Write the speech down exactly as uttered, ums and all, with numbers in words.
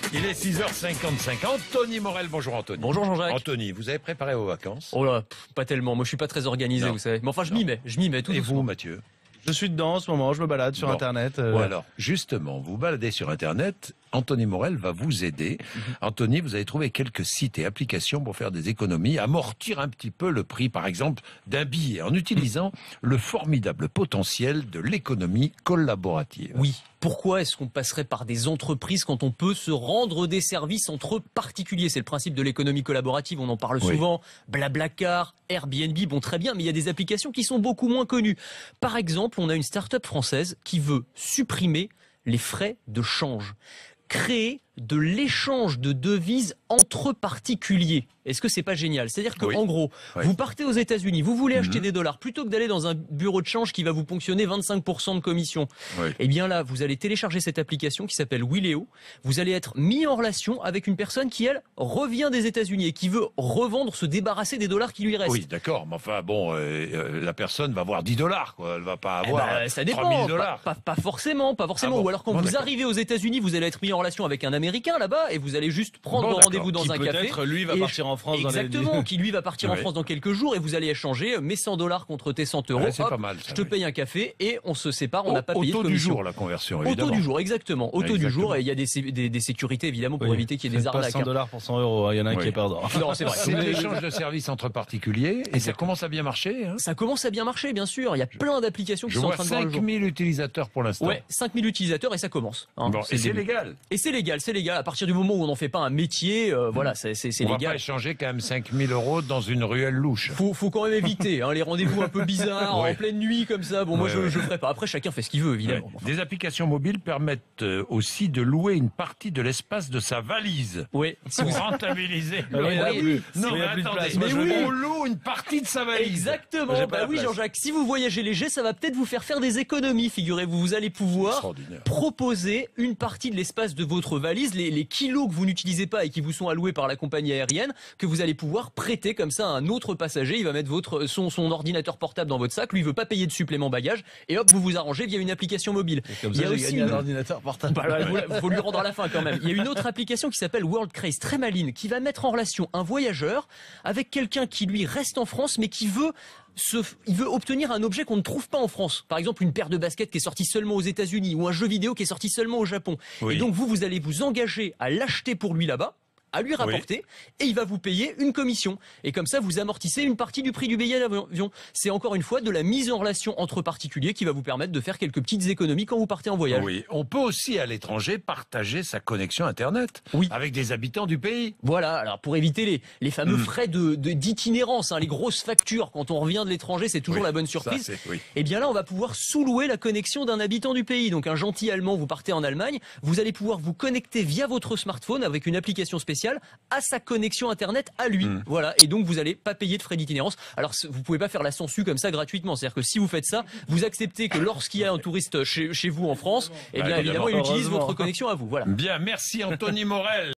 Il est six heures cinquante-cinq. Anthony Morel, bonjour Anthony. Bonjour Jean-Jacques. Anthony, vous avez préparé vos vacances? Oh là, pff, pas tellement. Moi, je suis pas très organisé, Non. vous savez. Mais enfin, je m'y mets. Je m'y mets tout Et doucement. vous, Mathieu? Je suis dedans en ce moment, je me balade sur Bon. Internet. euh, Bon alors, justement, vous baladez sur Internet, Anthony Morel va vous aider. Anthony, vous avez trouvé quelques sites et applications pour faire des économies, amortir un petit peu le prix, par exemple, d'un billet, en utilisant le formidable potentiel de l'économie collaborative. Oui. Pourquoi est-ce qu'on passerait par des entreprises quand on peut se rendre des services entre particuliers? C'est le principe de l'économie collaborative, on en parle Oui. souvent. Blablacar, Airbnb, bon très bien, mais il y a des applications qui sont beaucoup moins connues. Par exemple, on a une start-up française qui veut supprimer les frais de change. Créer de l'échange de devises entre particuliers. Est-ce que c'est pas génial? C'est-à-dire que, Oui. en gros, Oui. vous partez aux États-Unis, vous voulez acheter Mhm. des dollars, plutôt que d'aller dans un bureau de change qui va vous ponctionner vingt-cinq pour cent de commission. Oui. Eh bien là, vous allez télécharger cette application qui s'appelle Willeo. Vous allez être mis en relation avec une personne qui, elle, revient des États-Unis et qui veut revendre, se débarrasser des dollars qui lui restent. Oui, d'accord, mais enfin bon, euh, euh, la personne va avoir dix dollars, quoi. Elle va pas Eh avoir ben, euh, ça trois dépend, mille pas, dollars. pas, pas forcément, pas forcément. Ah bon. Ou alors quand Bon, vous d'accord. arrivez aux États-Unis, vous allez être mis en relation avec un Américain là-bas et vous allez juste prendre Bon, rendez-vous dans qui un café. peut-être lui va et- partir en France dans les- Exactement, qui lui va partir en Ouais. France dans quelques jours et vous allez échanger mes cent dollars contre tes cent euros. Ouais, c'est Hop, pas mal, ça, je te oui. paye un café et on se sépare, on n'a pas Au payé de taux du commission. jour, la conversion, Au évidemment. taux du jour, exactement. Au taux du Exactement. jour, et il y a des, sé- des, des sécurités évidemment pour Oui. éviter qu'il y ait des Faites pas arnaques. cent hein. dollars pour cent euros, il y en a un Oui. qui est perdant. Non, c'est vrai. C'est l'échange de services entre particuliers et ça commence à bien marcher. Hein. Ça commence à bien marcher, bien sûr. Il y a plein d'applications qui Je sont en vois train de voir le cinq jour. mille utilisateurs pour l'instant. Ouais, cinq mille utilisateurs et ça commence. hein. Bon, C'est et le c'est début. légal. Et c'est légal, c'est légal. À partir du moment où on n'en fait pas un métier, euh, voilà, c'est c'est c'est On va pas légal. échanger quand même cinq mille euros dans une ruelle louche. Faut, faut quand même éviter hein, les rendez-vous un peu bizarres Ouais. en pleine nuit comme ça. Bon, moi Ouais, je, ouais. je ferai pas. Après, chacun fait ce qu'il veut, Ouais. évidemment. Enfin, Des applications mobiles permettent euh, aussi de louer une partie de l'espace de sa valise. ouais. Si Pour vous- rentabiliser. Ah oui, il y en a Oui. plus. Non, Il y mais a plus de attendez, place. Moi, mais je veux oui. bien. on loue une partie de sa valise. Exactement. J'ai pas Bah la oui, place. Jean-Jacques. Si vous voyagez léger, ça va peut-être vous faire faire des économies. Figurez-vous, vous allez pouvoir Extraordinaire. proposer une partie de l'espace de votre valise, les, les kilos que vous n'utilisez pas et qui vous sont alloués par la compagnie aérienne, que vous allez pouvoir prêter comme ça à un autre passager. Il va mettre votre son, son ordinateur portable dans votre sac. Lui, il veut pas payer de supplément bagage. Et hop, vous vous arrangez via une application mobile. Comme Il y ça, a j'ai aussi gagné une- un ordinateur portable. Bah, il faut lui rendre à la fin quand même. Il y a une autre application qui s'appelle World Craze, très maline, qui va mettre en relation un voyageur avec quelqu'un qui lui reste en France, mais qui veut se, il veut obtenir un objet qu'on ne trouve pas en France. Par exemple, une paire de baskets qui est sortie seulement aux États-Unis ou un jeu vidéo qui est sorti seulement au Japon. Oui. Et donc vous, vous allez vous engager à l'acheter pour lui là-bas, à lui rapporter, et il va vous payer une commission. Et comme ça, vous amortissez une partie du prix du billet d'avion. C'est encore une fois de la mise en relation entre particuliers qui va vous permettre de faire quelques petites économies quand vous partez en voyage. Oui, on peut aussi à l'étranger partager sa connexion Internet Oui. avec des habitants du pays. Voilà, alors pour éviter les, les fameux Mm. frais de de- d'itinérance, hein, les grosses factures quand on revient de l'étranger, c'est toujours Oui, la bonne ça, surprise. c'est- oui. Eh bien là, on va pouvoir sous-louer la connexion d'un habitant du pays. Donc un gentil Allemand, vous partez en Allemagne, vous allez pouvoir vous connecter via votre smartphone avec une application spéciale à sa connexion Internet à lui. Mm. Voilà, et donc vous allez pas payer de frais d'itinérance. Alors c- vous pouvez pas faire la sangsue comme ça gratuitement. C'est-à-dire que si vous faites ça, vous acceptez que lorsqu'il y a un touriste chez, chez vous en France, eh Bah, bien évidemment. évidemment, il utilise Heureusement. votre connexion à vous. Voilà. Bien, merci Anthony Morel.